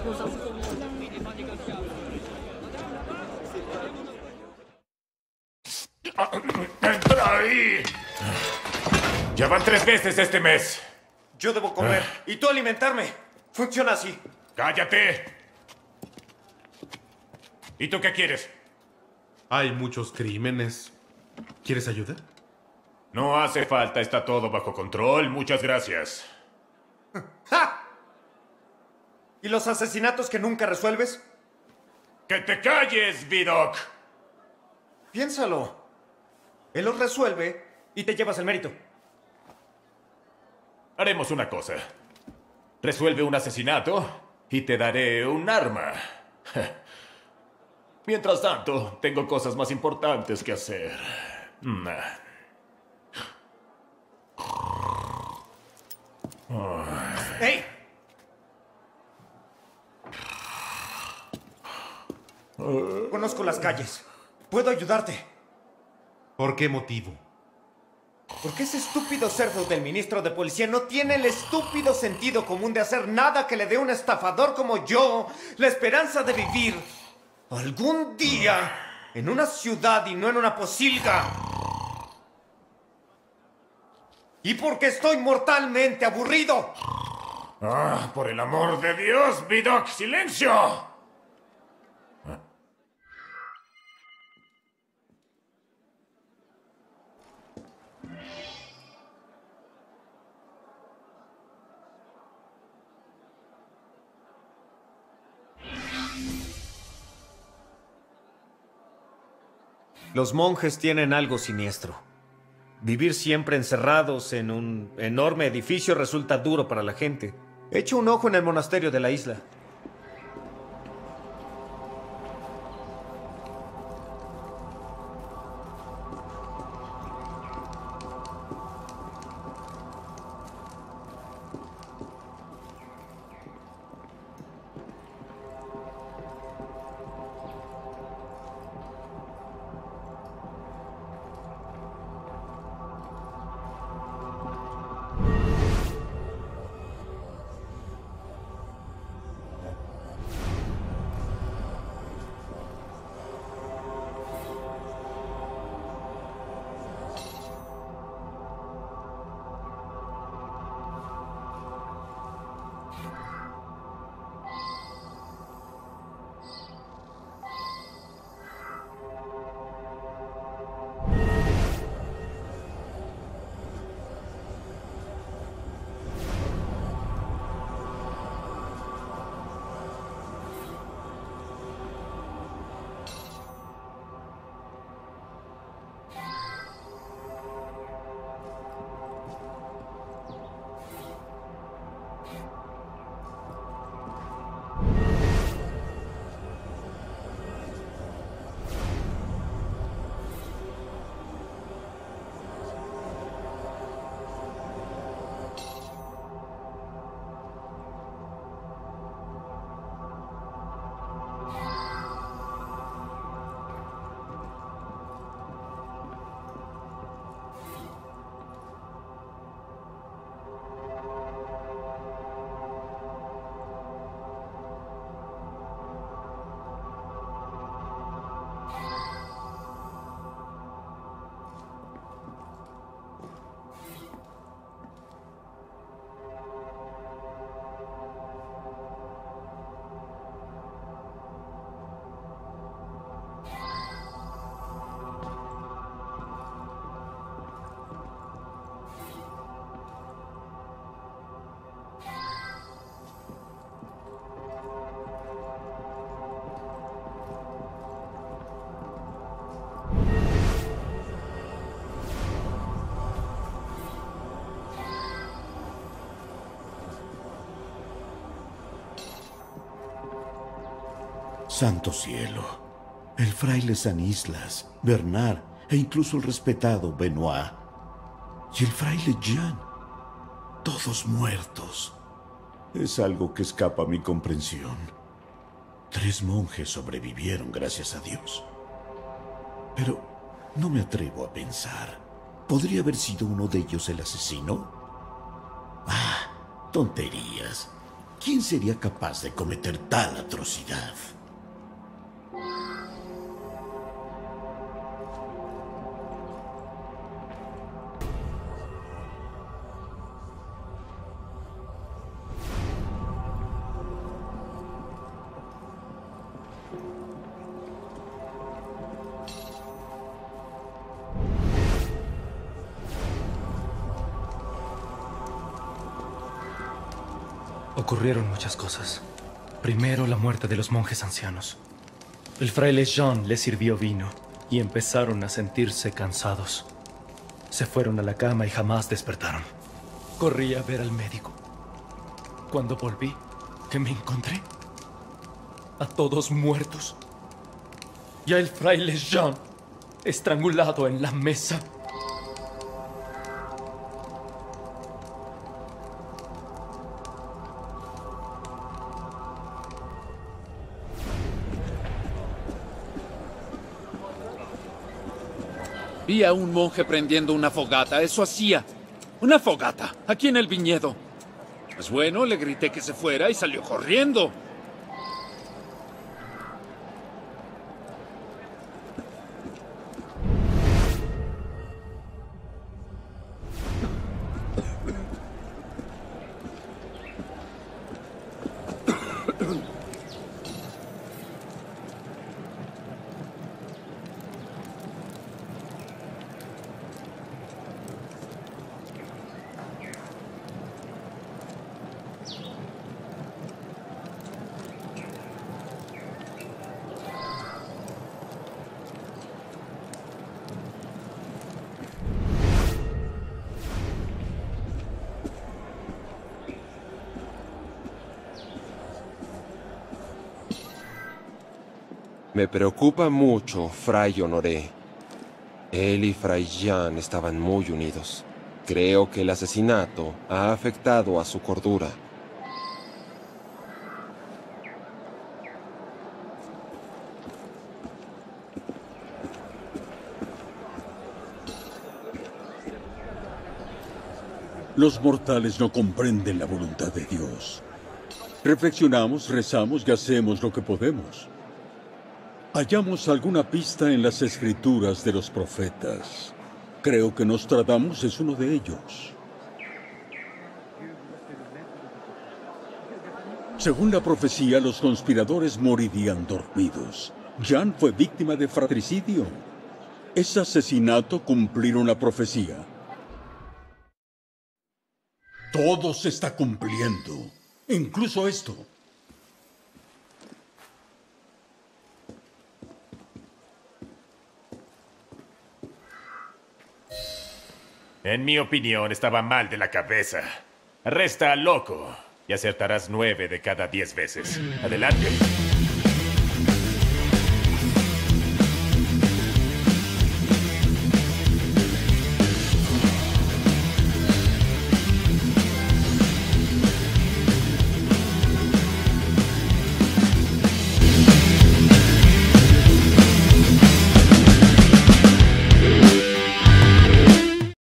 ¡Entra ahí! Ya van 3 veces este mes. Yo debo comer y tú alimentarme. Funciona así. ¡Cállate! ¿Y tú qué quieres? Hay muchos crímenes. ¿Quieres ayuda? No hace falta, está todo bajo control. Muchas gracias. ¡Ja! ¿Y los asesinatos que nunca resuelves? ¡Que te calles, Vidocq! Piénsalo. Él los resuelve y te llevas el mérito. Haremos una cosa. Resuelve un asesinato y te daré un arma. Mientras tanto, tengo cosas más importantes que hacer. ¡Hey! Conozco las calles. Puedo ayudarte. ¿Por qué motivo? Porque ese estúpido cerdo del ministro de policía no tiene el estúpido sentido común de hacer nada que le dé a un estafador como yo la esperanza de vivir algún día en una ciudad y no en una posilga. Y porque estoy mortalmente aburrido. ¡Ah, por el amor de Dios, Vidocq! ¡Silencio! Los monjes tienen algo siniestro. Vivir siempre encerrados en un enorme edificio resulta duro para la gente. Echa un ojo en el monasterio de la isla. Santo cielo, el fraile Stanislas, Bernard e incluso el respetado Benoit. Y el fraile Jean, todos muertos. Es algo que escapa a mi comprensión. 3 monjes sobrevivieron, gracias a Dios. Pero no me atrevo a pensar. ¿Podría haber sido uno de ellos el asesino? Ah, tonterías. ¿quién sería capaz de cometer tal atrocidad? Ocurrieron muchas cosas. Primero, la muerte de los monjes ancianos. El fraile Jean les sirvió vino y empezaron a sentirse cansados. Se fueron a la cama y jamás despertaron. Corrí a ver al médico. Cuando volví, ¿qué me encontré? A todos muertos. Y a el fraile Jean estrangulado en la mesa. Vi a un monje prendiendo una fogata, eso hacía. Una fogata, aquí en el viñedo. Pues bueno, le grité que se fuera y salió corriendo. Me preocupa mucho Fray Honoré. Él y Fray Jean estaban muy unidos. Creo que el asesinato ha afectado a su cordura. Los mortales no comprenden la voluntad de Dios. Reflexionamos, rezamos y hacemos lo que podemos. Hallamos alguna pista en las escrituras de los profetas. Creo que Nostradamus es uno de ellos. Según la profecía, los conspiradores morirían dormidos. Jean fue víctima de fratricidio. ¿Es asesinato cumplir una profecía? Todo se está cumpliendo, incluso esto. En mi opinión, estaba mal de la cabeza. Arresta al loco y acertarás 9 de cada 10 veces. Adelante.